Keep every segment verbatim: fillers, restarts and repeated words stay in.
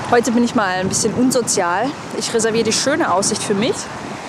Heute bin ich mal ein bisschen unsozial. Ich reserviere die schöne Aussicht für mich.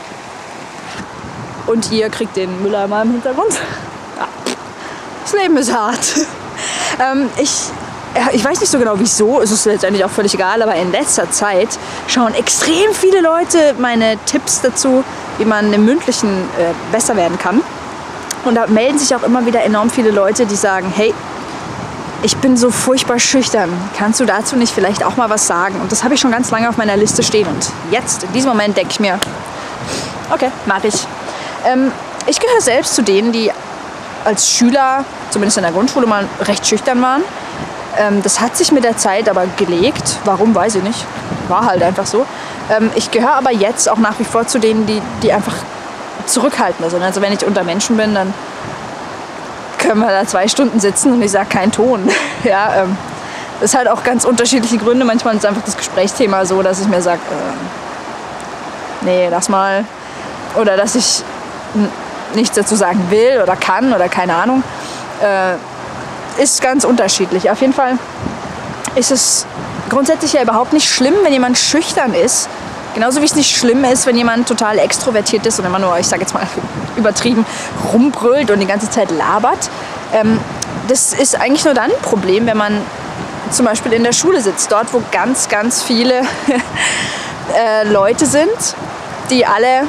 Und ihr kriegt den Mülleimer im Hintergrund. Ja. Das Leben ist hart. ähm, ich, ich weiß nicht so genau wieso, es ist letztendlich auch völlig egal, aber in letzter Zeit schauen extrem viele Leute meine Tipps dazu, wie man im Mündlichen äh, besser werden kann. Und da melden sich auch immer wieder enorm viele Leute, die sagen, hey, ich bin so furchtbar schüchtern. Kannst du dazu nicht vielleicht auch mal was sagen? Und das habe ich schon ganz lange auf meiner Liste stehen. Und jetzt, in diesem Moment, denke ich mir, okay, mache ich. Ähm, ich gehöre selbst zu denen, die als Schüler, zumindest in der Grundschule, mal recht schüchtern waren. Ähm, das hat sich mit der Zeit aber gelegt. Warum, weiß ich nicht. War halt einfach so. Ähm, ich gehöre aber jetzt auch nach wie vor zu denen, die, die einfach zurückhaltender sind. Also wenn ich unter Menschen bin, dann können wir da zwei Stunden sitzen und ich sage keinen Ton. Ja, ähm, das hat auch ganz unterschiedliche Gründe. Manchmal ist einfach das Gesprächsthema so, dass ich mir sage, äh, nee, lass mal. Oder dass ich nichts dazu sagen will oder kann oder keine Ahnung. Äh, ist ganz unterschiedlich. Auf jeden Fall ist es grundsätzlich ja überhaupt nicht schlimm, wenn jemand schüchtern ist. Genauso wie es nicht schlimm ist, wenn jemand total extrovertiert ist und immer nur, ich sage jetzt mal übertrieben, rumbrüllt und die ganze Zeit labert. Ähm, das ist eigentlich nur dann ein Problem, wenn man zum Beispiel in der Schule sitzt, dort wo ganz, ganz viele äh, Leute sind, die alle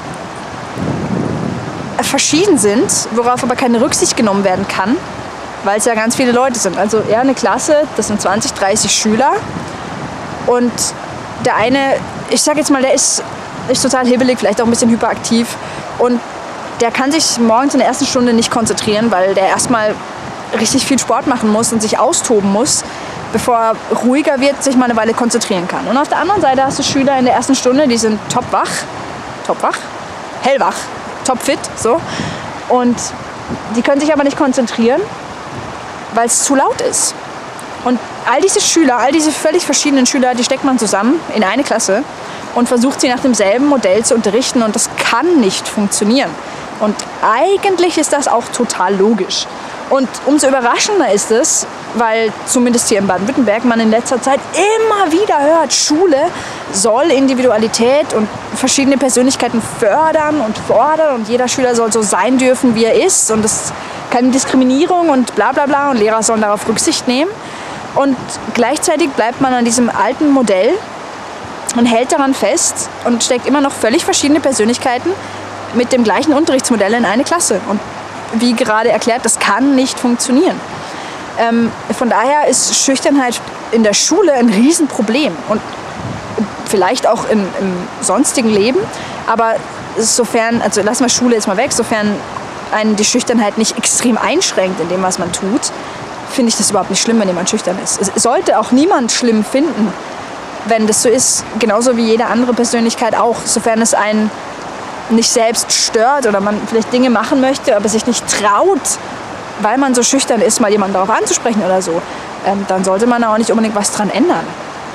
verschieden sind, worauf aber keine Rücksicht genommen werden kann, weil es ja ganz viele Leute sind. Also eher eine Klasse, das sind zwanzig, dreißig Schüler und der eine, ich sag jetzt mal, der ist, ist total hibbelig, vielleicht auch ein bisschen hyperaktiv und der kann sich morgens in der ersten Stunde nicht konzentrieren, weil der erstmal richtig viel Sport machen muss und sich austoben muss, bevor er ruhiger wird, sich mal eine Weile konzentrieren kann. Und auf der anderen Seite hast du Schüler in der ersten Stunde, die sind topwach, topwach, hellwach, topfit, so. Und die können sich aber nicht konzentrieren, weil es zu laut ist. Und all diese Schüler, all diese völlig verschiedenen Schüler, die steckt man zusammen in eine Klasse und versucht sie nach demselben Modell zu unterrichten und das kann nicht funktionieren. Und eigentlich ist das auch total logisch. Und umso überraschender ist es, weil zumindest hier in Baden-Württemberg man in letzter Zeit immer wieder hört, Schule soll Individualität und verschiedene Persönlichkeiten fördern und fordern und jeder Schüler soll so sein dürfen, wie er ist und es ist keine Diskriminierung und bla bla bla und Lehrer sollen darauf Rücksicht nehmen. Und gleichzeitig bleibt man an diesem alten Modell und hält daran fest und steckt immer noch völlig verschiedene Persönlichkeiten mit dem gleichen Unterrichtsmodell in eine Klasse. Und wie gerade erklärt, das kann nicht funktionieren. Ähm, von daher ist Schüchternheit in der Schule ein Riesenproblem und vielleicht auch im, im sonstigen Leben. Aber sofern, also lassen wir Schule jetzt mal weg, sofern einen die Schüchternheit nicht extrem einschränkt in dem, was man tut, finde ich das überhaupt nicht schlimm, wenn jemand schüchtern ist. Es sollte auch niemand schlimm finden, wenn das so ist, genauso wie jede andere Persönlichkeit auch, sofern es einen nicht selbst stört oder man vielleicht Dinge machen möchte, aber sich nicht traut, weil man so schüchtern ist, mal jemanden darauf anzusprechen oder so, ähm, dann sollte man auch nicht unbedingt was dran ändern.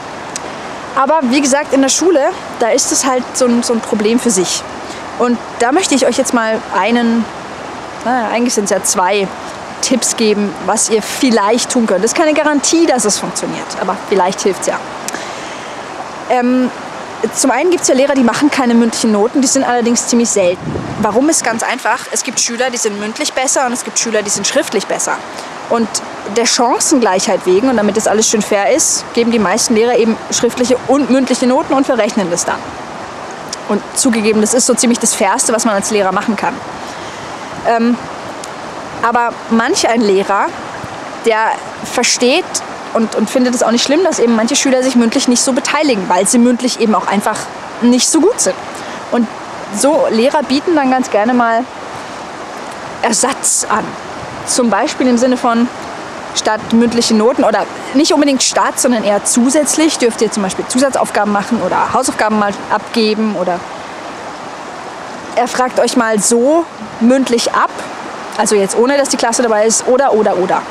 Aber wie gesagt, in der Schule, da ist es halt so ein, so ein Problem für sich. Und da möchte ich euch jetzt mal einen, na, eigentlich sind es ja zwei Tipps geben, was ihr vielleicht tun könnt. Das ist keine Garantie, dass es funktioniert, aber vielleicht hilft es ja. Ähm, zum einen gibt es ja Lehrer, die machen keine mündlichen Noten, die sind allerdings ziemlich selten. Warum ist ganz einfach, es gibt Schüler, die sind mündlich besser und es gibt Schüler, die sind schriftlich besser. Und der Chancengleichheit wegen, und damit das alles schön fair ist, geben die meisten Lehrer eben schriftliche und mündliche Noten und verrechnen das dann. Und zugegeben, das ist so ziemlich das Fairste, was man als Lehrer machen kann. Ähm, aber manch ein Lehrer, der versteht und, und findet es auch nicht schlimm, dass eben manche Schüler sich mündlich nicht so beteiligen, weil sie mündlich eben auch einfach nicht so gut sind. Und so Lehrer bieten dann ganz gerne mal Ersatz an. Zum Beispiel im Sinne von statt mündliche Noten oder nicht unbedingt statt, sondern eher zusätzlich dürft ihr zum Beispiel Zusatzaufgaben machen oder Hausaufgaben mal abgeben oder er fragt euch mal so mündlich ab, also jetzt ohne, dass die Klasse dabei ist, oder, oder, oder.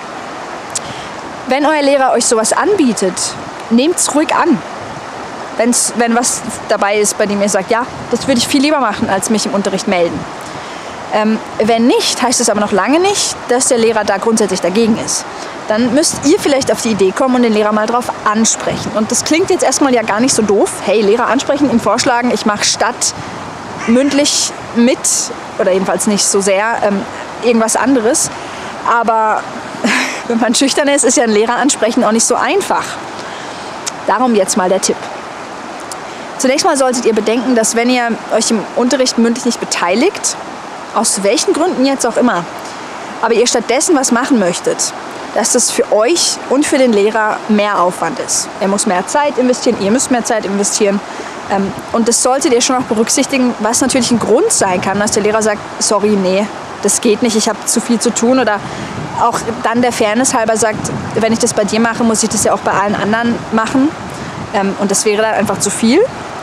Wenn euer Lehrer euch sowas anbietet, nehmt es ruhig an. Wenn's, wenn was dabei ist, bei dem ihr sagt, ja, das würde ich viel lieber machen, als mich im Unterricht melden. Ähm, wenn nicht, heißt es aber noch lange nicht, dass der Lehrer da grundsätzlich dagegen ist. Dann müsst ihr vielleicht auf die Idee kommen und den Lehrer mal drauf ansprechen. Und das klingt jetzt erstmal ja gar nicht so doof. Hey, Lehrer ansprechen, ihm vorschlagen, ich mache statt mündlich mit, oder jedenfalls nicht so sehr, ähm, irgendwas anderes. Aber wenn man schüchtern ist, ist ja ein Lehrer ansprechen auch nicht so einfach. Darum jetzt mal der Tipp. Zunächst mal solltet ihr bedenken, dass wenn ihr euch im Unterricht mündlich nicht beteiligt, aus welchen Gründen jetzt auch immer, aber ihr stattdessen was machen möchtet, dass das für euch und für den Lehrer mehr Aufwand ist. Er muss mehr Zeit investieren, ihr müsst mehr Zeit investieren. Und das solltet ihr schon auch berücksichtigen, was natürlich ein Grund sein kann, dass der Lehrer sagt, sorry, nee, das geht nicht, ich habe zu viel zu tun. Oder auch dann der Fairness halber sagt, wenn ich das bei dir mache, muss ich das ja auch bei allen anderen machen. Und das wäre dann einfach zu viel.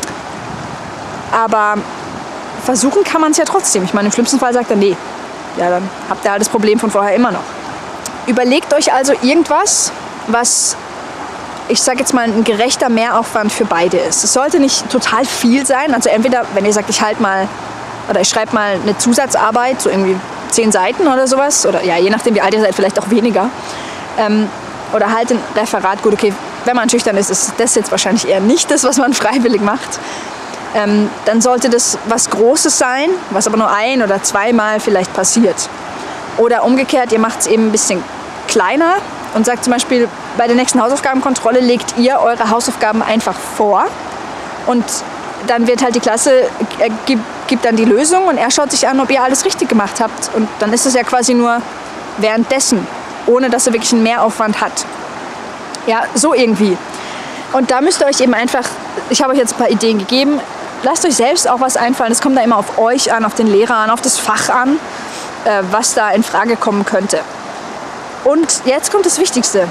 Aber versuchen kann man es ja trotzdem. Ich meine, im schlimmsten Fall sagt er, nee, ja, dann habt ihr halt das Problem von vorher immer noch. Überlegt euch also irgendwas, was, ich sage jetzt mal, ein gerechter Mehraufwand für beide ist. Es sollte nicht total viel sein. Also entweder, wenn ihr sagt, ich halte mal, oder ich schreibe mal eine Zusatzarbeit, so irgendwie zehn Seiten oder sowas, oder ja, je nachdem, wie alt ihr seid, vielleicht auch weniger. Ähm, oder halt ein Referat. Gut, okay, wenn man schüchtern ist, ist das jetzt wahrscheinlich eher nicht das, was man freiwillig macht. Ähm, dann sollte das was Großes sein, was aber nur ein- oder zweimal vielleicht passiert. Oder umgekehrt, ihr macht es eben ein bisschen kleiner und sagt zum Beispiel, bei der nächsten Hausaufgabenkontrolle legt ihr eure Hausaufgaben einfach vor und dann wird halt die Klasse, er gibt, gibt dann die Lösung und er schaut sich an, ob ihr alles richtig gemacht habt. Und dann ist es ja quasi nur währenddessen, ohne dass er wirklich einen Mehraufwand hat. Ja, so irgendwie. Und da müsst ihr euch eben einfach, ich habe euch jetzt ein paar Ideen gegeben, lasst euch selbst auch was einfallen. Es kommt da immer auf euch an, auf den Lehrer an, auf das Fach an, äh, was da in Frage kommen könnte. Und jetzt kommt das Wichtigste.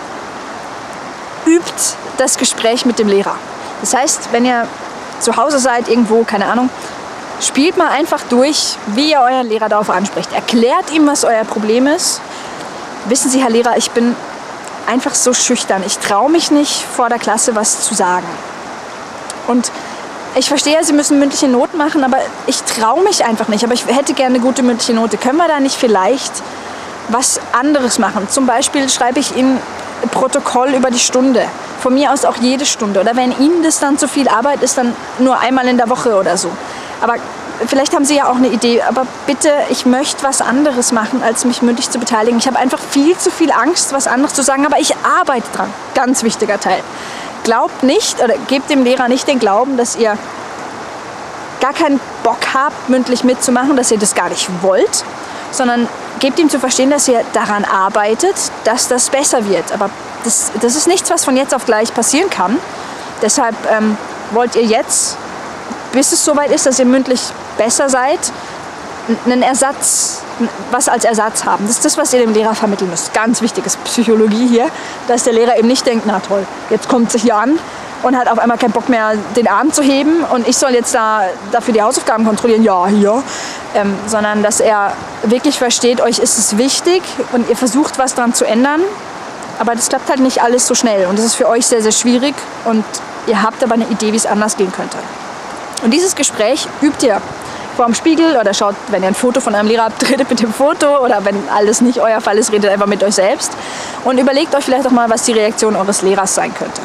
Übt das Gespräch mit dem Lehrer. Das heißt, wenn ihr zu Hause seid, irgendwo, keine Ahnung, spielt mal einfach durch, wie ihr euren Lehrer darauf anspricht. Erklärt ihm, was euer Problem ist. Wissen Sie, Herr Lehrer, ich bin einfach so schüchtern. Ich traue mich nicht, vor der Klasse was zu sagen. Und ich verstehe, Sie müssen mündliche Noten machen, aber ich traue mich einfach nicht. Aber ich hätte gerne eine gute mündliche Note. Können wir da nicht vielleicht was anderes machen? Zum Beispiel schreibe ich Ihnen ein Protokoll über die Stunde. Von mir aus auch jede Stunde. Oder wenn Ihnen das dann zu viel Arbeit ist, dann nur einmal in der Woche oder so. Aber vielleicht haben Sie ja auch eine Idee. Aber bitte, ich möchte was anderes machen, als mich mündlich zu beteiligen. Ich habe einfach viel zu viel Angst, was anderes zu sagen. Aber ich arbeite dran. Ganz wichtiger Teil. Glaubt nicht oder gebt dem Lehrer nicht den Glauben, dass ihr gar keinen Bock habt, mündlich mitzumachen, dass ihr das gar nicht wollt, sondern gebt ihm zu verstehen, dass ihr daran arbeitet, dass das besser wird. Aber das, das ist nichts, was von jetzt auf gleich passieren kann. Deshalb ähm, wollt ihr jetzt, bis es soweit ist, dass ihr mündlich besser seid, einen Ersatz, was als Ersatz haben. Das ist das, was ihr dem Lehrer vermitteln müsst. Ganz wichtiges Psychologie hier, dass der Lehrer eben nicht denkt, na toll, jetzt kommt es hier an und hat auf einmal keinen Bock mehr, den Arm zu heben und ich soll jetzt da dafür die Hausaufgaben kontrollieren, ja, hier. Ähm, sondern dass er wirklich versteht, euch ist es wichtig und ihr versucht, was daran zu ändern, aber das klappt halt nicht alles so schnell und das ist für euch sehr, sehr schwierig und ihr habt aber eine Idee, wie es anders gehen könnte. Und dieses Gespräch übt ihr vor dem Spiegel oder schaut, wenn ihr ein Foto von einem Lehrer habt, redet mit dem Foto oder wenn alles nicht euer Fall ist, redet einfach mit euch selbst und überlegt euch vielleicht auch mal, was die Reaktion eures Lehrers sein könnte.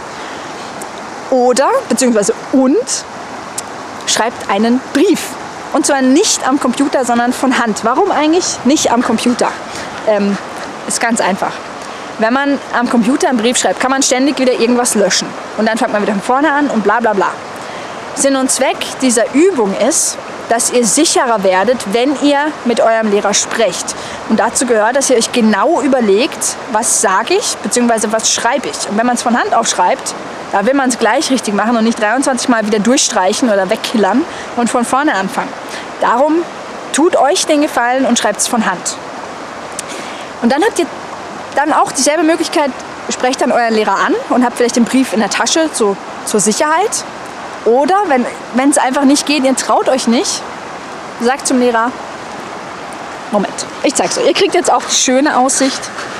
Oder, beziehungsweise und, schreibt einen Brief. Und zwar nicht am Computer, sondern von Hand. Warum eigentlich nicht am Computer? Ähm, ist ganz einfach. Wenn man am Computer einen Brief schreibt, kann man ständig wieder irgendwas löschen. Und dann fängt man wieder von vorne an und bla bla bla. Sinn und Zweck dieser Übung ist, dass ihr sicherer werdet, wenn ihr mit eurem Lehrer sprecht. Und dazu gehört, dass ihr euch genau überlegt, was sage ich, beziehungsweise was schreibe ich. Und wenn man es von Hand aufschreibt, da will man es gleich richtig machen und nicht dreiundzwanzig Mal wieder durchstreichen oder wegkillern und von vorne anfangen. Darum tut euch den Gefallen und schreibt es von Hand. Und dann habt ihr dann auch dieselbe Möglichkeit, sprecht dann euren Lehrer an und habt vielleicht den Brief in der Tasche so, zur Sicherheit. Oder wenn es einfach nicht geht, ihr traut euch nicht, sagt zum Lehrer, Moment, ich zeig's euch. Ihr kriegt jetzt auch die schöne Aussicht.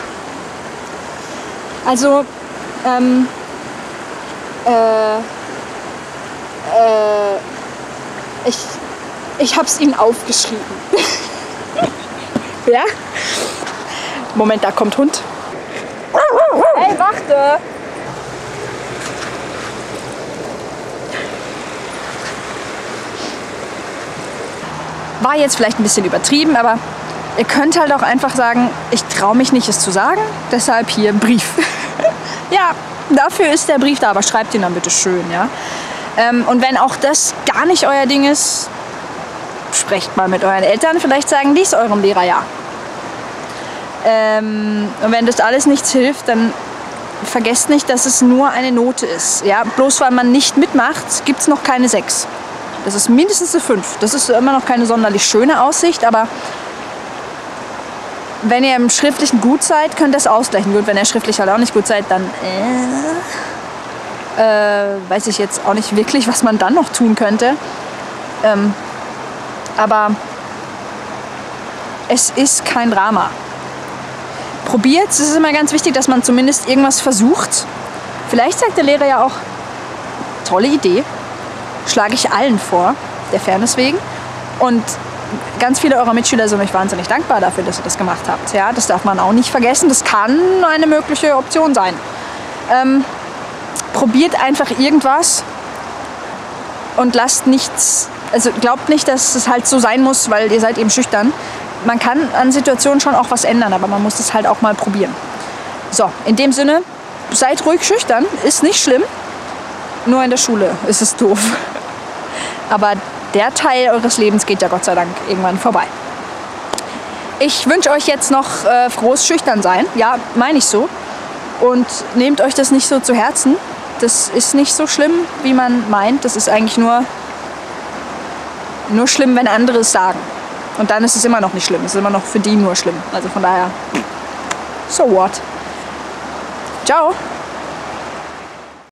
Also, ähm, äh, äh, ich, Ich habe es Ihnen aufgeschrieben. Ja? Moment, da kommt Hund. Hey, warte! War jetzt vielleicht ein bisschen übertrieben, aber ihr könnt halt auch einfach sagen, ich traue mich nicht, es zu sagen, deshalb hier ein Brief. Ja, dafür ist der Brief da, aber schreibt ihn dann bitte schön, ja. Ähm, und wenn auch das gar nicht euer Ding ist, sprecht mal mit euren Eltern, vielleicht sagen die es eurem Lehrer ja. Ähm, und wenn das alles nichts hilft, dann vergesst nicht, dass es nur eine Note ist. Ja? Bloß weil man nicht mitmacht, gibt es noch keine sechs. Das ist mindestens eine fünf. Das ist immer noch keine sonderlich schöne Aussicht, aber wenn ihr im Schriftlichen gut seid, könnt ihr das ausgleichen. Gut, wenn ihr schriftlich halt auch nicht gut seid, dann äh, äh, weiß ich jetzt auch nicht wirklich, was man dann noch tun könnte. Ähm, aber es ist kein Drama. Probiert, es ist immer ganz wichtig, dass man zumindest irgendwas versucht. Vielleicht sagt der Lehrer ja auch, tolle Idee, schlage ich allen vor, der Fairness wegen. Und ganz viele eurer Mitschüler sind euch wahnsinnig dankbar dafür, dass ihr das gemacht habt. Ja, das darf man auch nicht vergessen, das kann eine mögliche Option sein. Ähm, probiert einfach irgendwas und lasst nichts, also glaubt nicht, dass es halt so sein muss, weil ihr seid eben schüchtern. Man kann an Situationen schon auch was ändern, aber man muss es halt auch mal probieren. So, in dem Sinne, seid ruhig schüchtern, ist nicht schlimm. Nur in der Schule ist es doof. Aber der Teil eures Lebens geht ja Gott sei Dank irgendwann vorbei. Ich wünsche euch jetzt noch äh, frohes Schüchternsein. Ja, meine ich so. Und nehmt euch das nicht so zu Herzen. Das ist nicht so schlimm, wie man meint. Das ist eigentlich nur, nur schlimm, wenn andere es sagen. Und dann ist es immer noch nicht schlimm. Es ist immer noch für die nur schlimm. Also von daher, so what. Ciao.